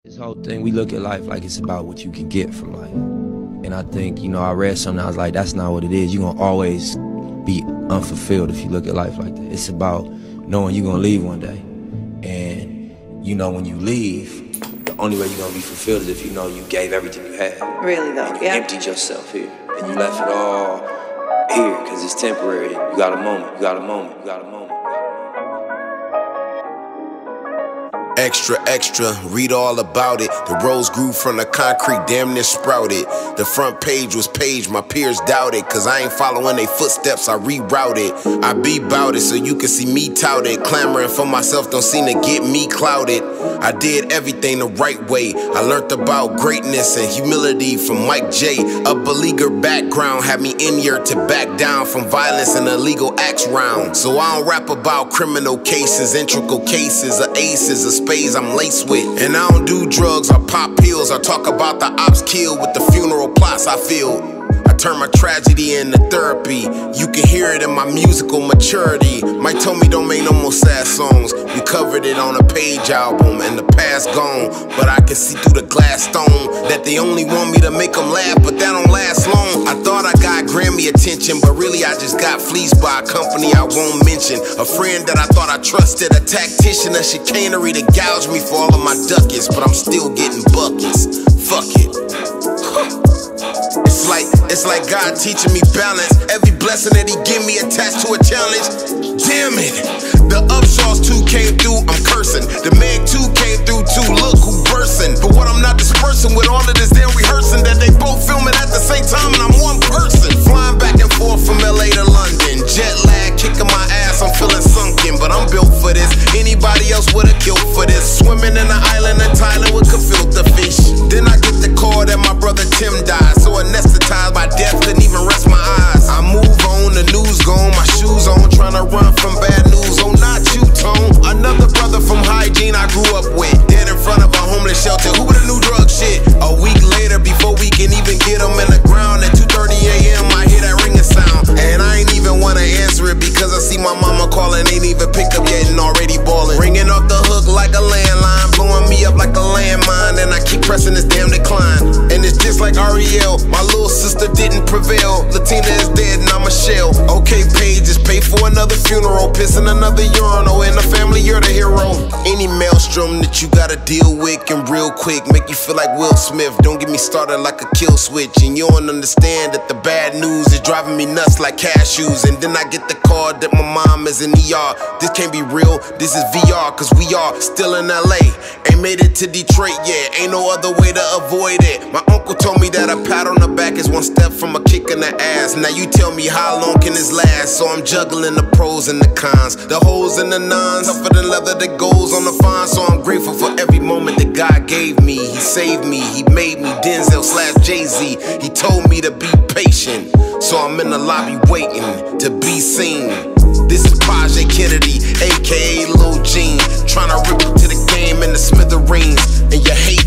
This whole thing, we look at life like it's about what you can get from life. And I think, I read something, I was like, that's not what it is. You're going to always be unfulfilled if you look at life like that. It's about knowing you're going to leave one day. And, when you leave, the only way you're going to be fulfilled is if you know you gave everything you had. Really, though, and you emptied yourself here. And you left it all here, because it's temporary. You got a moment, you got a moment, you got a moment. Extra, extra, read all about it. The rose grew from the concrete, damn near sprouted. The front page was paged, my peers doubted. Cause I ain't following they footsteps, I rerouted. I be bout it so you can see me touted. Clamoring for myself don't seem to get me clouded. I did everything the right way. I learned about greatness and humility from Mike J. A beleaguer background had me in here to back down from violence and illegal acts round. So I don't rap about criminal cases, integral cases, or aces, or spades I'm laced with. And I don't do drugs or pop pills. I talk about the ops kill with the funeral plots I feel. I turn my tragedy into therapy. You can hear it in my musical maturity. Mike told me don't make no more sad songs. We covered it on a Page album and the past gone. But I can see through the glass stone that they only want me to make them laugh, but that don't last long. I thought I got Grammy attention, but really I just got fleeced by a company I won't mention. A friend that I thought I trusted, a tactician, a chicanery to gouge me for all of my ducats. But I'm still getting buckets. Fuck it. It's like God teaching me balance. Every blessing that he give me attached to a challenge. Damn it. The Upshaws 2 came through, I'm cursing. The Meg 2 came through too, look who bursting. But what I'm not dispersing with all of this damn rehearsing, that they both filming at the same time and I'm one person. Flying back and forth from LA to London. Jet lag kicking my ass, I'm feeling sunken. But I'm built for this, anybody else would've killed for this. Swimming in the island of Thailand with gefilte fish. Then I get the call that my brother Tim died. So anesthetized by death, couldn't even rest my eyes. I move on, the news gone, my shoes on, trying to run from bad news. Oh, not you, Tone. Another brother from Hygiene I grew up with, dead in front of a homeless shelter. Who would've knew drug shit? A week later, before we can even get them in the ground, at 2:30 a.m. I hear that ringing sound, and I ain't even wanna answer it because I see my mama calling, ain't even picked up yet and already balling. Ringing off the hook like a landline, blowing me up like a landmine, and I keep pressing this damn decline. And it's just like Ariel, my little sister didn't prevail. Latina is dead and I'm a shell. Okay, Paige, just pay for another funeral, pissing another urinal. In the family, you're the hero. Any maelstrom that you gotta deal with can real quick make you feel like Will Smith. Don't get me started like a kill switch. And you don't understand that the bad news is driving me nuts like cashews. And then I get the call that my mom is in ER. This can't be real, this is VR, cause we are still in LA. Ain't made it to Detroit yet, ain't no other way to avoid it. My uncle told me that a pat on the back is one step from a kick in the ass. Now you tell me how long can this last? So I'm juggling the pros and the cons, the hoes and the nons, tougher than leather that goes on the fine. So I'm grateful for every moment that God gave me. He saved me, he made me Denzel / Jay-Z. He told me to be patient, so I'm in the lobby waiting to be seen. This is Pajay Kennedy, aka Lil Gene, trying to rip to the game in the smithereens. And you hate